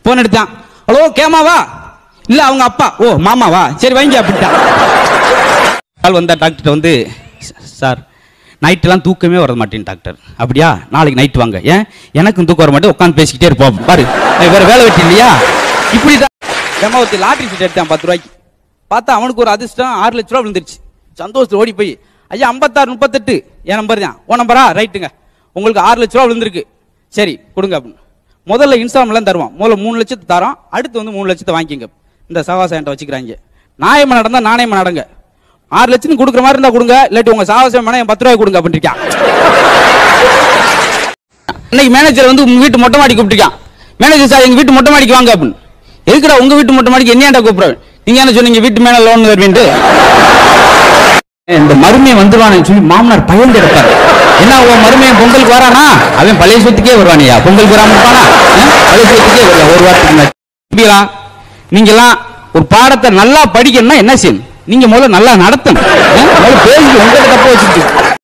Phone எடுத்தான். Hello கேமாவா? இல்ல அவங்க அப்பா. ஓ மாமாவா? சரி வைங்க அப்படின்ட்டான். ஆள் வந்தா டாக்டர் வந்து, சார் நைட்டெல்லாம் தூக்கமே வர மாட்டேன் டாக்டர். அப்படியா? நாளைக்கு நைட்டு வாங்க. ஏன்? எனக்கும் தூக்கம் வர மாட்டேன், உட்காந்து பேசிக்கிட்டே இருப்போம். பாரு வேற வேலை வெட்டி இல்லையா? இப்படிதான் ஏமாவத்தி லாட்டரி சீட் எடுத்தான் 10 ரூபாய்க்கு. பார்த்தா அவனுக்கு ஒரு அதிர்ஷ்டம் 6 லட்ச ரூபா விழுந்துருச்சு. சந்தோஷத்தில் ஓடி போய், ஐயா 56 38 என் நம்பர் தான். ஓ நம்பரா? ரைட்டுங்க, உங்களுக்கு 6 லட்ச ரூபா விழுந்திருக்கு, சரி கொடுங்க அப்படின்னு. முதல்ல இன்ஸ்டால்மெண்ட்லாம் தருவான். முதல்ல 3 லட்சத்தை தரோம், அடுத்து வந்து 3 லட்சத்தை வாங்கிக்கங்க. இந்த சகாசம் என்கிட்ட வச்சுக்கிறாங்க. நாயமா நடந்தா நாணயமா நடங்க. 6 லட்சம் கொடுக்குற மாதிரி இருந்தா கொடுங்க, இல்லாட்டி உங்க சாகசம் வேணா என் 10 ரூபாய் கொடுங்க அப்படின்னு இருக்கான். இன்னைக்கு மேனேஜர் வந்து உங்க வீட்டு மொட்டை மாடி கூப்பிட்டுருக்கான். மேனேஜர் சார் எங்க வீட்டு மொட்டை மாடிக்கு வாங்க அப்படின்னு. எதுக்குடா உங்க வீட்டு மொட்டை மாடிக்கு என்னையாண்டா கூப்பிடுறேன்? நீங்க என்ன சொன்னீங்க வீட்டு மேல லோன் வருவீன்ட்டு. இந்த மருமையை வந்துருவானு சொல்லி மாமனார் பயந்து எடுப்பாரு. என்ன உன் மருமையன் பொங்கலுக்கு வரானா? அவன் பழைய சொத்துக்கே வருவானியா? பொங்கலுக்கு வராம இருப்பானா? பழைய சொத்துக்கே வருவா. ஒரு வாரத்துக்கு நீங்க எல்லாம் ஒரு பாடத்தை நல்லா படிக்கணும்னா என்ன செய்யணும்? நீங்க முதல்ல நல்லா நடத்தணும். பேசி உங்கள்கிட்ட தப்ப வச்சுட்டு